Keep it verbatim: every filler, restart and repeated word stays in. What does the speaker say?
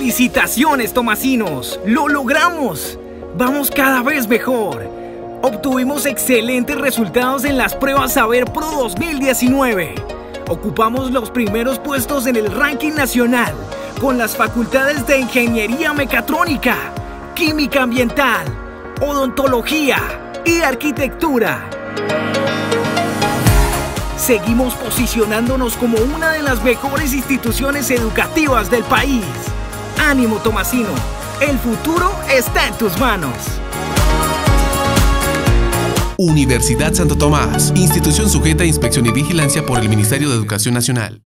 ¡Felicitaciones, tomasinos! ¡Lo logramos! ¡Vamos cada vez mejor! Obtuvimos excelentes resultados en las pruebas Saber Pro dos mil diecinueve. Ocupamos los primeros puestos en el ranking nacional con las facultades de Ingeniería Mecatrónica, Química Ambiental, Odontología y Arquitectura. Seguimos posicionándonos como una de las mejores instituciones educativas del país. ¡Ánimo, tomasino! El futuro está en tus manos. Universidad Santo Tomás, institución sujeta a inspección y vigilancia por el Ministerio de Educación Nacional.